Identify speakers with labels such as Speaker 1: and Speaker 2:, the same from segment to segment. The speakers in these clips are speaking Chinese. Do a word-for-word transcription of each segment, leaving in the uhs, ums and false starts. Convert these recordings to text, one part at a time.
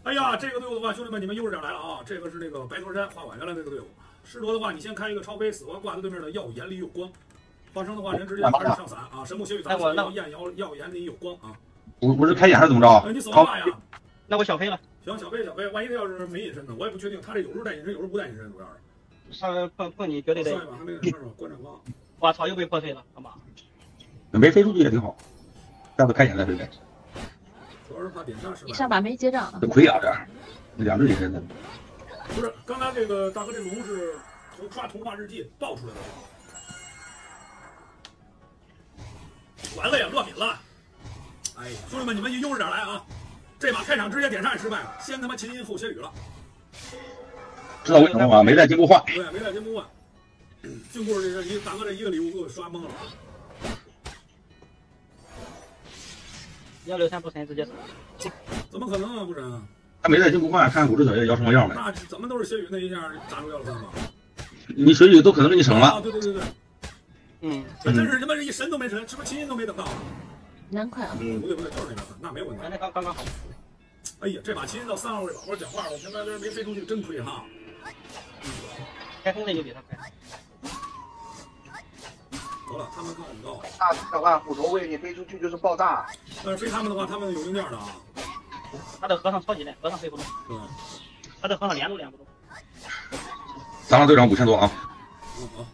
Speaker 1: 哎呀，这个队伍的话，兄弟们，你们优势点来了啊！这个是这个白驼山花馆原来那个队伍。狮驼的话，你先开一个超飞，死亡挂在对面的耀眼里有光。化生的话，人直接开始上伞啊！神木血雨杂要艳耀耀眼里有光啊！
Speaker 2: 我我是开眼还是怎么着？
Speaker 1: 呃，你死亡挂呀！
Speaker 3: 那我小飞了。
Speaker 1: 行，小飞小飞，万一他要是没隐身呢？我也不确定，他这有时候带隐身，有时候不带隐身，主要
Speaker 3: 是。上碰碰你绝对得。
Speaker 1: 上一把还没那什么观察光。
Speaker 3: 我操，又被破碎了，好吧？
Speaker 2: 没飞出去也挺好，下次开眼再飞呗。
Speaker 1: 主要是怕点杀失败。
Speaker 4: 你上把没结账啊？
Speaker 2: 这亏啊这，两只隐身的。
Speaker 1: 不是，刚才这个大哥这龙是从刷童话日记爆出来的。完了呀，落敏了！哎呀，兄弟们，你们优势点来啊！这把开场直接点杀也失败了，先他妈秦音后血雨了。
Speaker 2: 知道为什么吗？没带金箍换。
Speaker 1: 对，没带金箍换。金箍这个一大哥这一个礼物给我刷懵了。
Speaker 3: 幺六三不神直接死。
Speaker 1: 怎么可能啊，不神？
Speaker 2: 他没带金箍换，看五只小叶摇什么样呗？
Speaker 1: 那怎么都是血雨那一下砸出幺六三吧？
Speaker 2: 你血雨都可能给你省了。
Speaker 1: 啊，对对对对。
Speaker 3: 嗯，
Speaker 1: 这真是他妈这一神都没神，是不是秦音都没等到？
Speaker 4: 难快啊！
Speaker 1: 嗯，不对不对，就是那个，那没有问题。
Speaker 3: 那刚刚刚好。
Speaker 1: 哎呀，这把秦音到三号位宝宝讲话，我平白这没飞出去，真亏哈。
Speaker 3: 开风的就比他快。
Speaker 1: 得了，他们更高。
Speaker 5: 大的话，斧头位你飞出去就是爆炸。
Speaker 1: 但是飞他们的话，他们有硬件的啊。
Speaker 3: 他的和尚超级烂，和尚飞不动。
Speaker 1: 对。
Speaker 3: 他的和尚连都连不动。
Speaker 2: 咱们队长五千多啊。
Speaker 1: 嗯好。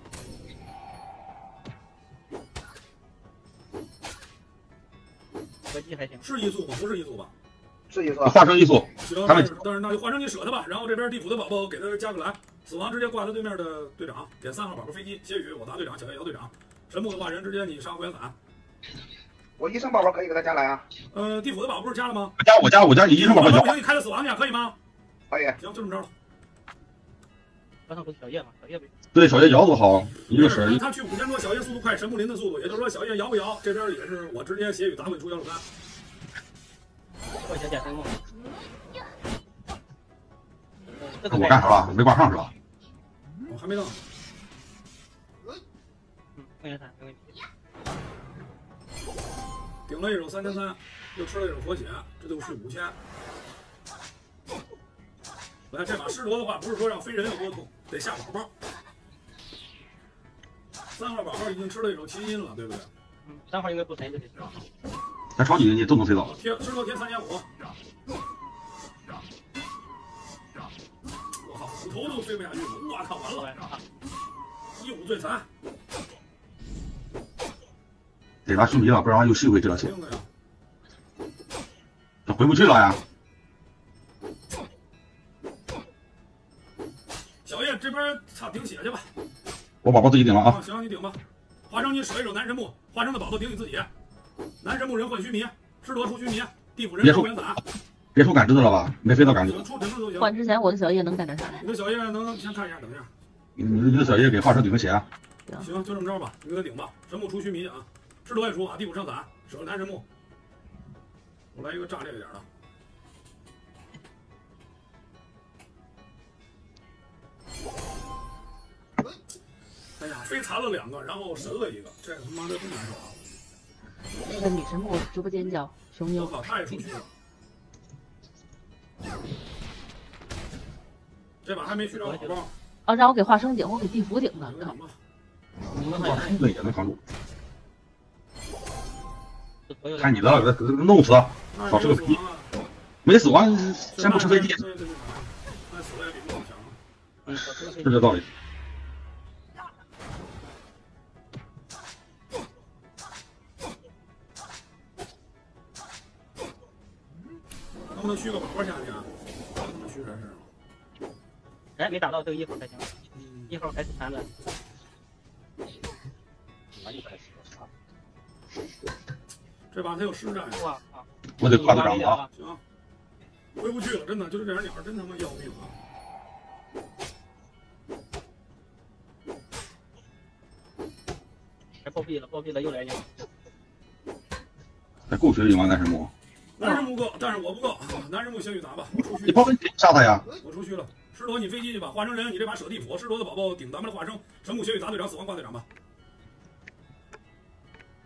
Speaker 3: 合击还行。
Speaker 1: 是异速吗？不是异速吧？
Speaker 5: 是异速。
Speaker 2: 化成异速。
Speaker 1: 行，但是但是那就化成你舍他吧。然后这边地府的宝宝给他加个蓝，死亡直接挂他对面的队长，点三号宝宝飞机，血雨我答队长，小叶姚队长。神木的话人直接你上回元伞。
Speaker 5: 我医生宝宝可以给他加蓝啊。
Speaker 1: 呃，地府的宝宝不是加了吗？
Speaker 2: 加我加我加你医生宝宝。
Speaker 1: 不行，你开了死亡去，可以吗？
Speaker 5: 可以。
Speaker 1: 行，就这么着了。
Speaker 3: 和尚不是小叶吗？小叶呗。
Speaker 2: 对，小叶摇多好，一个水。
Speaker 1: 他去五千多，小叶速度快，神木林的速度，也就是说小叶摇不摇，这边也是我直接血雨砸会出幺六三。
Speaker 3: 过一下减神木。
Speaker 2: 我干啥了？没挂上是吧？
Speaker 1: 我还没到。
Speaker 3: 嗯，没问题，没问题。
Speaker 1: 顶了一手三千三，又吃了一手活血，这就是五千。来，这把狮驼的话，不是说让飞人有多痛，得下宝宝。三号宝宝已经吃了一手奇音了，对不对？
Speaker 3: 嗯，三号应该不神就得吃。
Speaker 2: 咱超级你都能飞到。
Speaker 1: 贴狮驼贴三千五。我靠，斧头都飞不下去了！我靠，完了！一五最残。
Speaker 2: 得把须弥了，不然又续回这去。这回不去了呀。
Speaker 1: 小叶这边操顶血去吧。
Speaker 2: 我宝宝自己顶了啊。
Speaker 1: 行，你顶吧。化成你舍一手男神木，化成的宝宝顶你自己。男神木人换须弥，狮驼出须弥，地府人出元伞。
Speaker 2: 别出感知的了吧？没飞到感知。
Speaker 4: 换之前我的小叶能干点啥呀？
Speaker 1: 你的小叶能先看一下，等一下。
Speaker 2: 你你的小叶给化成顶个血啊。
Speaker 1: 行，就这么着吧，你给他顶吧。神木出须弥啊，狮驼也出啊，地府上伞，舍了男神木。我来一个炸裂一点的。哎呀，飞残了两个，然后神了一个，这他妈的真难受啊！
Speaker 4: 那个女神木直播间叫熊妞。
Speaker 1: 我靠，太出去了。这把还没续着宝宝。
Speaker 4: 哦，让我给化生顶，我给地府顶的。靠！
Speaker 2: 对，也能扛住。看你的了，给弄死，少吃个皮。没死完，先不吃飞机。
Speaker 1: 对对对，那死了也比不强。
Speaker 2: 是这道理。能不能续个宝宝下去啊？能不能续啥事？
Speaker 3: 哎，没打到这个一号才行，一号还是残的。
Speaker 1: 这把他有实战。
Speaker 3: 哇！
Speaker 2: 我得挂队长了啊！
Speaker 1: 行，回不去了，真的，就是这点鸟真他妈要命啊！
Speaker 3: 还暴毙了，暴毙了，又来一个。
Speaker 2: 还够血雨吗？男神木？
Speaker 1: 男神木够，但是我不够。男神木血雨砸吧，我出虚。
Speaker 2: 你抛飞机杀他呀！
Speaker 1: 我出虚了。狮驼，你飞机去吧。化成人，你这把舍地府。狮驼的宝宝顶咱们的化生。神木血雨砸队长，死亡挂队长吧。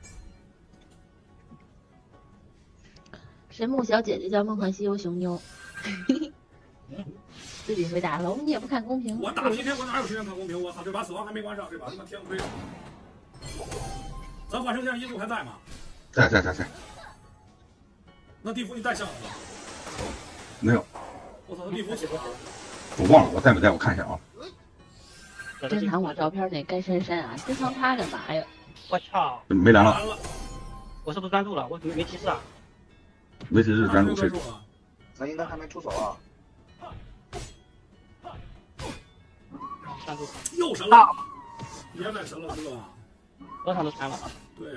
Speaker 4: 神木小姐姐叫梦幻西游熊妞。 自己回答了，你也不看公屏。
Speaker 1: 我大皮天，我哪有时间看公屏？我操，这把死亡还没关上，这把他妈天亏了。咱幻生先生一路还在吗？
Speaker 2: 在在在在。
Speaker 1: 那地府你带项了吗？
Speaker 2: 没有。
Speaker 1: 我操，那地府写多少？
Speaker 2: 我忘了，我带没带？我看一下啊。
Speaker 4: 珍藏我照片那该珊珊啊，珍藏他干嘛呀？
Speaker 3: 我操！
Speaker 2: 没蓝了。
Speaker 3: 我是不是专注了？我没没提示啊？
Speaker 2: 没提示专注谁？
Speaker 5: 咱应该还没出手啊。
Speaker 3: 专注。
Speaker 1: 又神了！别再神了，哥。
Speaker 3: 多少都删了。
Speaker 1: 对呀。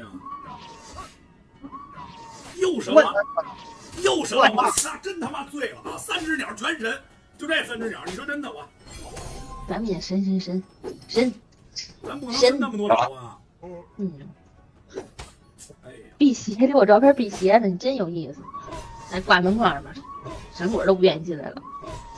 Speaker 1: 又神了！又神了！我操，真他妈醉了啊！三只鸟全神，就这三只鸟，你说真的我？
Speaker 4: 咱们也神神神神，
Speaker 1: 咱不能神那么多鸟啊！
Speaker 4: 嗯。
Speaker 1: 哎呀，
Speaker 4: 辟邪给我照片辟邪的，你真有意思。来挂门框吧，神鬼都不愿意进来了。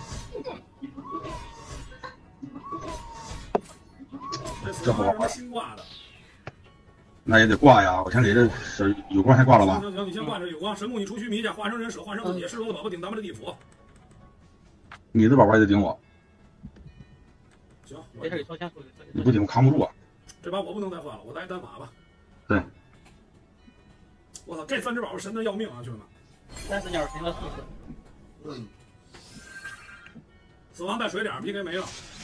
Speaker 1: 这好玩，新挂的。
Speaker 2: 那也得挂呀！我先给这是有光先挂了吧？
Speaker 1: 行行，你先挂着有光。神木，你出须弥去，化成人舍，化成自己，狮罗的宝宝顶咱们的地府。
Speaker 2: 你的宝宝也得顶我。
Speaker 1: 行，
Speaker 3: 没事，你抽签处理。
Speaker 2: 你不顶我扛不住啊！
Speaker 1: 这把我不能再换了，我带单马吧。
Speaker 2: 对。
Speaker 1: 我操，这三只宝宝神的要命啊，兄弟们！
Speaker 3: 三只鸟神了四次。
Speaker 1: 嗯。死亡带水点 ，P K 没了。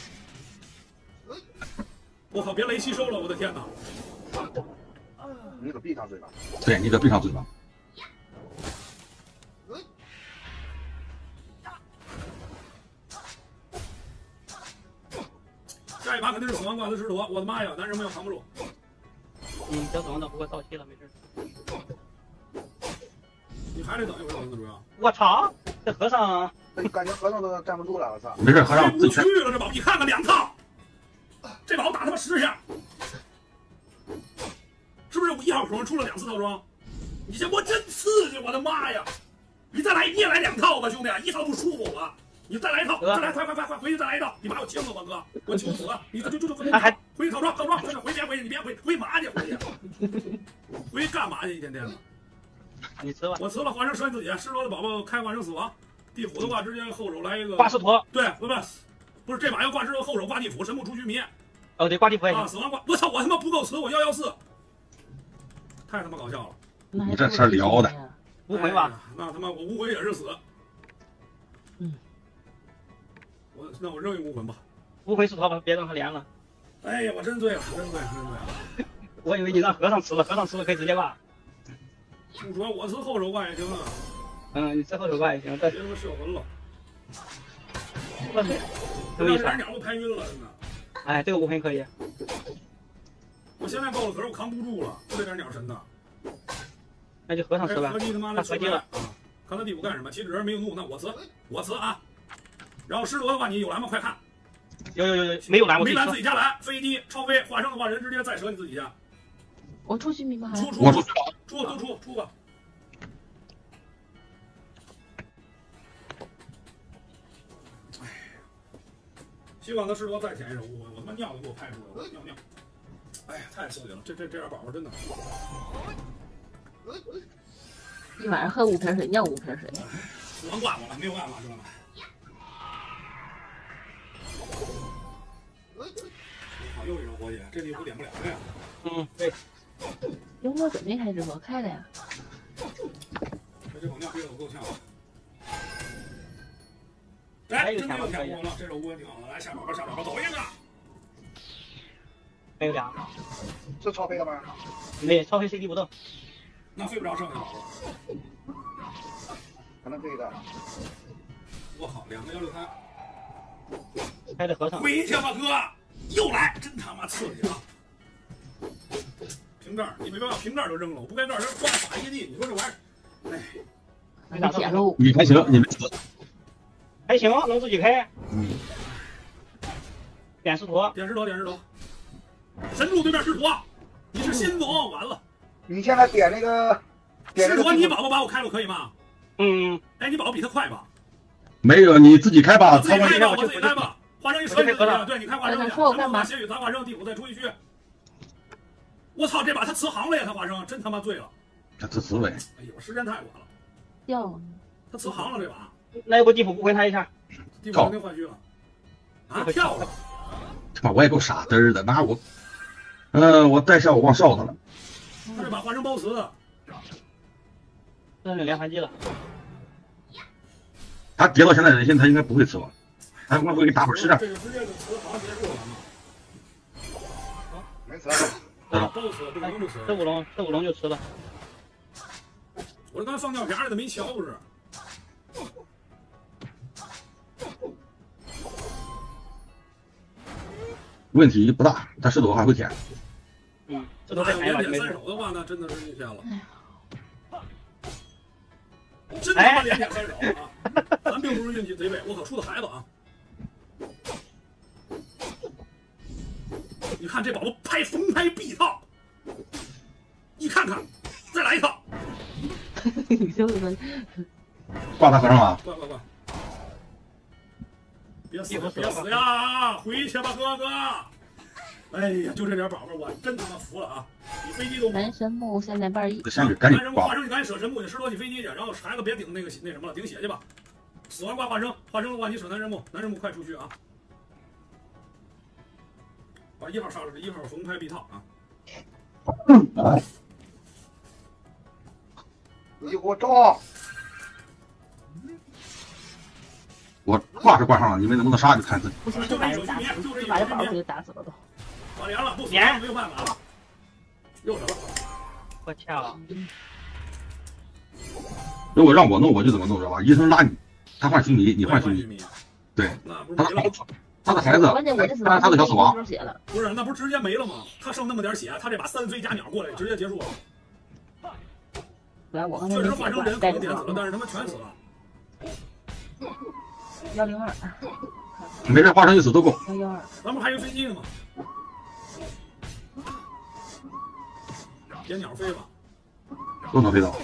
Speaker 1: 我靠，别雷吸收了，我的天哪！
Speaker 5: 你可闭上嘴巴。
Speaker 2: 对，你可闭上嘴巴。
Speaker 1: 下一把肯定是死亡挂子狮驼，我的妈呀，男人们要扛不住。
Speaker 3: 嗯，小死亡的不过到期了，没事。
Speaker 1: 你还得等一会儿，林子主要。
Speaker 3: 我操，这和尚，
Speaker 5: 感觉和尚都站不住了，我操！
Speaker 2: 没事，和尚自己
Speaker 1: 去了这宝，你看看两套，这宝打他妈十下。是不是我一号手出了两次套装？你这我真刺激，我的妈呀！你再来，你也来两套吧，兄弟，一套不舒服我。你再来一套，再来，快快快快，回去再来一套！你把我惊了吧，哥，我求死了！你就就就回去，回去套装套装，真的回别回去，你别回，回嘛去？回去，回去干嘛去？一天天的。
Speaker 3: 你吃吧。
Speaker 1: 我吃了化生蛇自己，狮罗的宝宝开化生死亡，地府的话直接后手来一个
Speaker 3: 挂狮驼。
Speaker 1: 对，不不不是这把要挂狮驼，后手挂地府，神木出须弥。
Speaker 3: 哦，对，挂地府也行。
Speaker 1: 啊，死亡挂！我操，我他妈不够词，我幺幺四。太他妈搞笑了！
Speaker 2: 你这事聊的，
Speaker 3: 无悔吧？
Speaker 1: 那他妈我无悔也是死。
Speaker 4: 嗯，
Speaker 1: 我那我扔一无魂吧。
Speaker 3: 无悔是头吧，别让他连了。
Speaker 1: 哎呀，我真醉了，真醉了，真醉了。
Speaker 3: 我以为你让和尚吃了，和尚吃了可以直接挂。
Speaker 1: 主要我吃后手挂也行啊。
Speaker 3: 嗯，你吃后手挂也行，但
Speaker 1: 别他妈射魂了。
Speaker 3: 我操，这么一
Speaker 1: 点鸟都拍晕了，真的。
Speaker 3: 哎，这个无魂可以。
Speaker 1: 我现在够了，可是我扛不住了，就这点鸟神的。
Speaker 3: 那就和尚吃吧。
Speaker 1: 合击他妈的
Speaker 3: 合击了
Speaker 1: 啊！看他地府干什么？其实人没有怒，那我辞，我辞啊。然后狮罗的话，你有蓝吗？快看。
Speaker 3: 有有有有，没有蓝我
Speaker 1: 没蓝自己加蓝，飞机超飞，化生的话人直接再折你自己去。
Speaker 4: 我出须弥吗？
Speaker 1: 出出
Speaker 2: 我出
Speaker 1: 出都出出吧。哎，希望他狮罗再舔一手无魂，我他妈尿都给我拍出来，我尿尿。哎呀，太刺激了！这这这点宝宝真的。
Speaker 4: 一晚上喝五瓶水，尿五瓶水。
Speaker 1: 死亡挂我了，没有办法，知道吗？好，又一手活血，这地府点不了了呀。
Speaker 3: 嗯，对。
Speaker 4: 有我准备开直播，开了呀。
Speaker 1: 这口尿憋得我够呛。哎，真的又舔无魂了，这手无魂挺好的。来下宝宝，下宝宝，走一个。
Speaker 3: 没有俩。
Speaker 5: 是超飞的吗？
Speaker 3: 没，超飞 C D 不动。
Speaker 1: 那飞不着剩下宝宝。
Speaker 5: 可能可以的。
Speaker 1: 我靠，两个幺六三。
Speaker 3: 开的和尚。
Speaker 1: 回去吧，哥，又来，真他妈刺激啊！瓶盖，你没办法，瓶盖就扔了，我不该盖，这光撒一地，你说这玩意儿，哎。
Speaker 4: 你铁路，
Speaker 2: 你还行，你没死。
Speaker 3: 还行，能自己开。
Speaker 2: 嗯。
Speaker 3: 点石头，
Speaker 1: 点石头，点石头。神柱对面石头，你是新总，完了。
Speaker 5: 你现在点那个。
Speaker 1: 石头，你宝宝把我开了可以吗？
Speaker 3: 嗯。
Speaker 1: 哎，你宝宝比他快吧？
Speaker 2: 没有，你自己开吧。
Speaker 1: 我自己开吧，我自己开吧。化生一蛇，你自己对，你开化生，
Speaker 4: 我说我干嘛？
Speaker 1: 血雨砸化生，地府再出一区。我操，这把他辞行了呀！他化生真他妈醉了。
Speaker 2: 他辞辞呗。
Speaker 1: 哎呦，时间太晚了。
Speaker 4: 掉了。
Speaker 1: 他辞行了这把。
Speaker 3: 那要不地府不回他一下？
Speaker 1: 地府肯定换虚了。啊，跳了！
Speaker 2: 他妈我也够傻嘚儿的，那我，嗯，我带下我忘烧他了。
Speaker 1: 他这把化成包瓷。
Speaker 3: 这是连环计了。
Speaker 2: 他跌到现在人现在他应该不会吃吧？他会不会给打会儿实战？
Speaker 1: 这个直接就瓷好像结束了嘛。
Speaker 5: 没死。
Speaker 1: 啊，包瓷，这个龙不吃。
Speaker 3: 这五龙，这五龙就吃了。
Speaker 1: 我这刚放尿片儿的没瞧不是？
Speaker 2: 问题不大，他石头还会舔。
Speaker 3: 嗯，这都再砍一把就没事。
Speaker 1: 三手的话，那真的是逆天了。真他妈连舔三手啊！咱并不是运气贼背，我可出的孩子啊！你看这宝宝拍逢拍必套，你看看，再来一套。
Speaker 4: 你就是说，
Speaker 2: 挂他和尚了。
Speaker 1: 挂挂挂！别死别死呀！回去吧，哥哥！哎呀，就这点宝宝，我真他妈服了啊！你飞机都
Speaker 4: 男神木现在半亿。
Speaker 2: 先给赶紧挂。
Speaker 1: 化生你赶紧舍神木去，石头你飞机去，然后孩子别顶那个那什么了，顶血去吧。死完挂化生，化生的话你舍男神木，男神木快出去啊！把一号杀出去，一号逢拍必套啊！
Speaker 5: 你就给我照！
Speaker 2: 我挂是挂上了，你们能不能杀就看自己。
Speaker 4: 不行，就把人打死，就把这宝给打死了都。
Speaker 1: 打连了，不死没有办法了。又什么？
Speaker 3: 我跳！
Speaker 2: 如果让我弄，我就怎么弄，知道吧？医生拉你，他换须弥，你换须弥。对，他的孩子，他的孩子，他他的小死亡。
Speaker 1: 不是，那不是直接没了吗？他剩那么点血，他这把三飞加鸟过来，直接结束了。确实化成人可能点死了，但是他们全死了。
Speaker 4: 幺零二。
Speaker 2: 没事，化成一死都够。
Speaker 4: 幺幺二。
Speaker 1: 咱们还有飞机呢吗？点鸟飞吧。
Speaker 2: 都能飞到。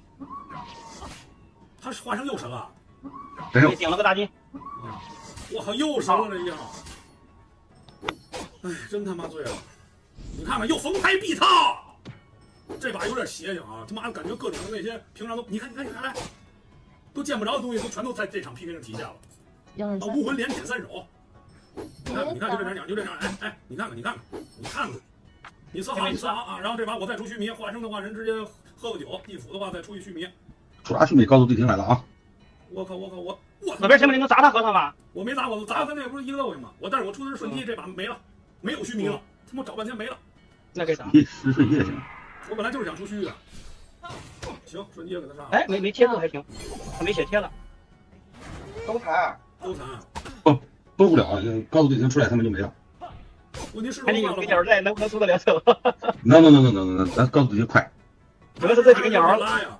Speaker 1: 他是化成又神了。
Speaker 2: 没有。
Speaker 3: 顶了个大金。
Speaker 1: 我靠，又神了这一号。哎，真他妈醉了！你看看，又逢拍必套。这把有点邪性啊！他妈感觉各种那些平常都，你看，你看，你看，来，都见不着的东西，都全都在这场 P K 上体现了。啊，武魂连舔三手，你看，你看，就这点鸟，就这样，哎哎，你看看，你看看，你看看，你测好，你测好啊！然后这把我再出须弥，化生的话人直接喝个酒，地府的话再出一须弥。
Speaker 2: 出啥须弥？告诉地庭来了啊！
Speaker 1: 我靠，我靠，我我
Speaker 3: 那边前面你能砸他和尚吗？
Speaker 1: 我没砸，我砸他那个不是一个斗吗？我但是我出的是瞬踢，这把没了，没有须弥了，他妈找半天没了。
Speaker 3: 那给砸。
Speaker 2: 一时瞬移也行。
Speaker 1: 我本来就是想出虚的，行，瞬间给他杀。
Speaker 3: 哎，没没贴住还行，他没血贴了。
Speaker 5: 都残，
Speaker 1: 都残。
Speaker 2: 不，崩不了，高速地形出来他们就没了。
Speaker 1: 问题是
Speaker 3: 看你有个鸟在，能不能出得了手？
Speaker 2: 能能能能能能，咱高速地形快。
Speaker 3: 主要是这几个鸟
Speaker 1: 拉呀。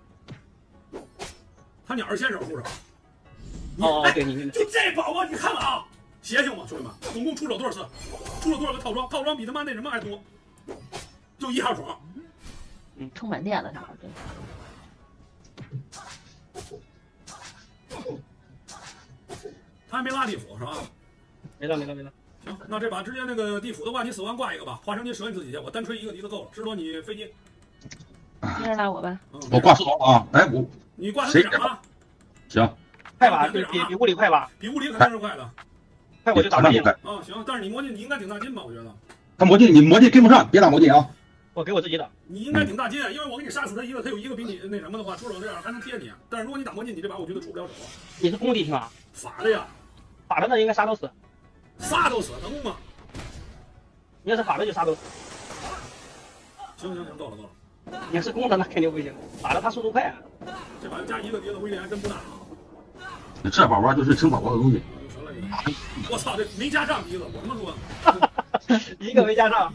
Speaker 1: 他鸟是先手出手。
Speaker 3: 哦，对你
Speaker 1: 就这宝宝，你看看啊，邪性吗，兄弟们？总共出手多少次？出了多少个套装？套装比他妈那什么还多。就一号爽，
Speaker 4: 嗯，充满电了，啥
Speaker 1: 的。他还没拉地府是吧？
Speaker 3: 没了没了没了。
Speaker 1: 行，那这把直接那个地府的话，你死完挂一个吧，化成你折你自己去，我单吹一个笛子够了。石头你飞机，
Speaker 4: 接着拉我吧。
Speaker 2: 我挂石头啊！哎我，
Speaker 1: 你挂队长啊？
Speaker 2: 行，
Speaker 3: 快吧，比比比物理快吧？
Speaker 1: 比物理肯定是快的。
Speaker 3: 快我就打魔镜。
Speaker 1: 啊行，但是你魔镜你应该顶大金吧？我觉得。
Speaker 2: 他魔镜你魔镜跟不上，别打魔镜啊！
Speaker 3: 我给我自己打。
Speaker 1: 你应该顶大金，因为我给你杀死他一个，他有一个比你那什么的话，出手这样还能贴你。但是如果你打魔镜，你这把我觉得出不了手。
Speaker 3: 你是攻地听啊？
Speaker 1: 法的呀。
Speaker 3: 法的那应该杀都死。
Speaker 1: 杀都死能吗？
Speaker 3: 你要是法的就杀都死。
Speaker 1: 行行行，够了够了。
Speaker 3: 你要是攻的那肯定不行，法的他速度快啊。
Speaker 1: 这把加一个碟子威力还真不大啊。
Speaker 2: 这宝宝就是清宝宝的东西。
Speaker 1: 我操，这没加上笛子，我他妈说。
Speaker 3: 一个没加上。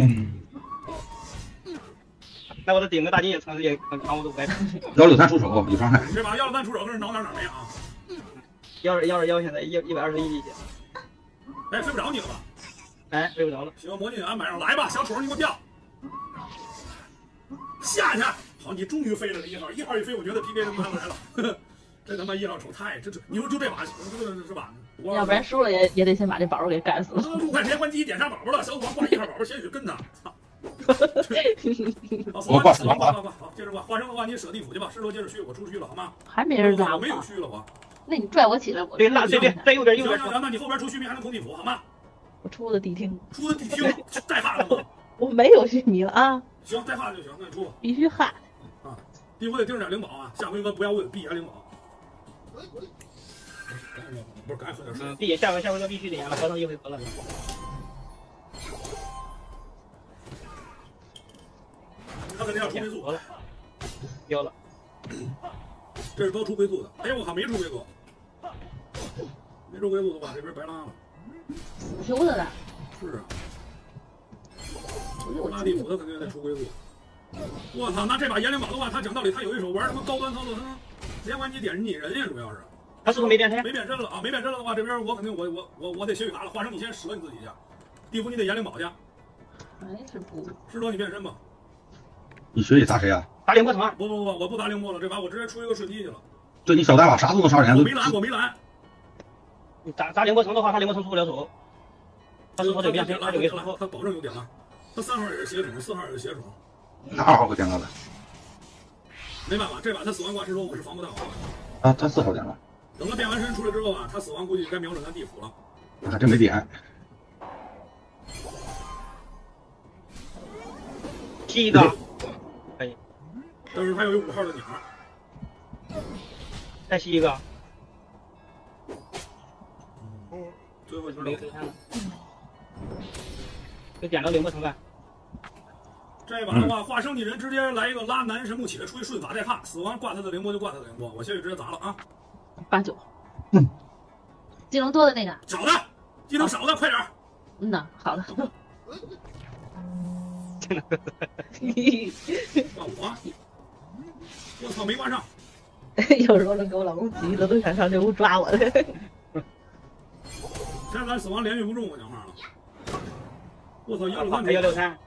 Speaker 3: 那我的顶个大金也成也很长，我都不该。
Speaker 2: 幺六三出手有伤害。
Speaker 1: 这把幺六三出手跟是挠哪哪没啊？
Speaker 3: 幺二幺二幺现在一一百二十一力气。
Speaker 1: 哎，飞不着你了吧？
Speaker 3: 哎，飞不着了。
Speaker 1: 行，魔镜安排上来吧，小丑你给我掉。下去。好，你终于飞了，这一号，一号一飞，我觉得 P K 他妈来了。这他妈一号丑太这这，你说就这把是吧？
Speaker 4: 要不然输了也也得先把这宝宝给干死了。
Speaker 1: 陆快连环击点杀宝宝了，小死王挂一号宝宝，鲜血跟他，操！好，
Speaker 2: 我挂死亡
Speaker 1: 挂挂挂，好，接着挂。化生的话你舍地府去吧，石头接着虚，我出虚了好吗？
Speaker 4: 还没人打
Speaker 1: 我没有虚了我。
Speaker 4: 那你拽我起来，我
Speaker 3: 对，那对对，在右边右边。
Speaker 1: 行行行，那你后边出须弥还能空地府好吗？
Speaker 4: 我出的地听，
Speaker 1: 出的地听，带哈的吗？
Speaker 4: 我没有须弥了啊。
Speaker 1: 行，带哈就行，那你出吧。
Speaker 4: 必须哈。
Speaker 1: 啊，地府得盯着点灵宝啊，下回合不要问闭眼灵宝。不是，赶紧喝点水。
Speaker 3: 嗯，闭眼下回下回合必须得演了，合成一回合了。
Speaker 1: 他肯定要出龟速
Speaker 3: 了，标了。
Speaker 1: 这是包出龟速的。哎呀，我靠，没出龟速。没出龟速的话，这边白拉了。
Speaker 4: 求他的。
Speaker 1: 是啊。拉地府他肯定得出龟速。我操，那这把炎灵宝的话，他讲道理，他有一手玩什么高端操作，他能连环击点拟人呀，主要是。
Speaker 3: 他是不是没变身？
Speaker 1: 没变身了啊！没变身了的话，这边我肯定我我我我得血雨卡了。华生，你先折你自己去。地府你得炎灵宝去。
Speaker 4: 还是不。
Speaker 1: 师德你变身吧。
Speaker 2: 你血雨打谁啊？
Speaker 3: 打灵波城啊！
Speaker 1: 不不不，我不打灵波了，这把我直接出一个瞬击去了。
Speaker 2: 对你小大把啥都能杀人。
Speaker 1: 我没拦，我没拦。
Speaker 3: 你打打灵波城的话，他灵波城出不了手。他是否得变身？他就没出。
Speaker 1: 他保证有点了。他三号也是血种，四号也是血种。
Speaker 2: 哪二号可点了的？
Speaker 1: 没办法，这把他死亡挂石头我是防不到的。
Speaker 2: 啊，他四号点了。
Speaker 1: 等他变完身出来之后啊，他死亡估计该瞄准咱地府了。
Speaker 2: 我还真没点。
Speaker 3: 踢一个，可以。
Speaker 1: 但是他有一五号的鸟。
Speaker 3: 再吸一个。
Speaker 1: 嗯，最后一
Speaker 3: 没有飞山了。就点到灵波城干。
Speaker 1: 这把的话，化生拟人直接来一个拉男神木起来，出一顺法再看，死亡挂他的灵波就挂他的灵波，我血雨直接砸了啊！
Speaker 4: 八九，嗯，技能多的那个，
Speaker 1: 少的，技能少的，快点。
Speaker 4: 嗯呐，好的。
Speaker 3: 技能
Speaker 1: 挂我，我操，没挂上。
Speaker 4: 有时候能给我老公急的都想上这屋抓我的。
Speaker 1: 现在咱死亡连续不中，我讲话了。我操，幺六三，
Speaker 3: 幺六三。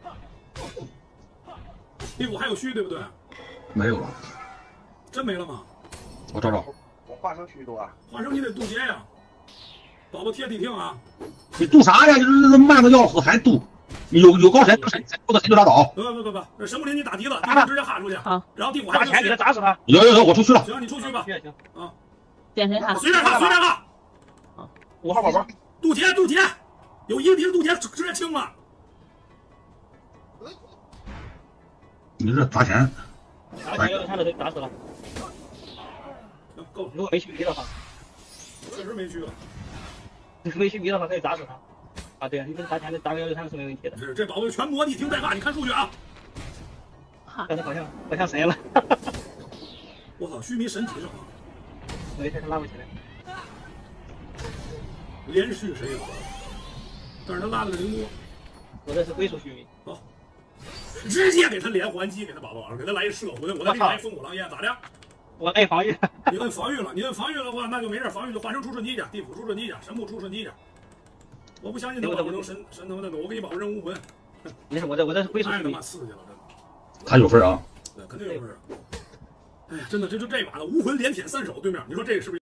Speaker 1: 地府还有虚对不对？
Speaker 2: 没有了，
Speaker 1: 真没了吗？
Speaker 2: 我找找。
Speaker 5: 我化生虚多啊！
Speaker 1: 化生你得渡劫呀，宝宝贴地听啊！
Speaker 2: 你渡啥呀？就是慢的要死还渡。你有有高神，神不得神就打倒。
Speaker 1: 不不不不，这神木林你打敌了，地府直接哈出去。
Speaker 4: 好，
Speaker 1: 然后地府还
Speaker 3: 打钱给他砸死他。
Speaker 2: 有有有，我出去了。
Speaker 1: 行，你出去吧。
Speaker 3: 行行
Speaker 1: 啊，
Speaker 4: 变谁哈？
Speaker 1: 随便哈，随便哈。
Speaker 3: 五号宝宝，
Speaker 1: 渡劫渡劫，有一个敌人渡劫直接清了。
Speaker 2: 你这砸钱，
Speaker 3: 打钱幺六三的打死了。
Speaker 1: 行，够了。
Speaker 3: 如果没须弥的话，
Speaker 1: 确实没须了。
Speaker 3: 没须弥的话可以砸死他。啊，对啊，你跟砸钱的打个幺六三是没问题的。
Speaker 1: 这这宝贝全魔地听带话，你看数据啊。
Speaker 3: 刚才好像好像谁了。
Speaker 1: 我操，须弥神体上。
Speaker 3: 没事，他拉不起来。
Speaker 1: 连续谁有？但是他拉的是灵波。
Speaker 3: 我这是归属须弥。
Speaker 1: 好。直接给他连环击，给他宝宝，给他来一摄魂，我再给他来风骨狼烟，咋的？
Speaker 3: 我摁防御，
Speaker 1: 你摁防御了，你摁防御的话，那就没事，防御就换成出瞬击去，地府出瞬击去，神木出瞬击去。我不相信他保证神神能的，我给你保证无魂。
Speaker 3: 没事，我这我这是归属
Speaker 1: 太他妈刺激了，真的。
Speaker 2: 他有分啊。
Speaker 1: 对，肯定有分。哎呀，真的，这就这把的无魂连舔三手，对面，你说这个是不是？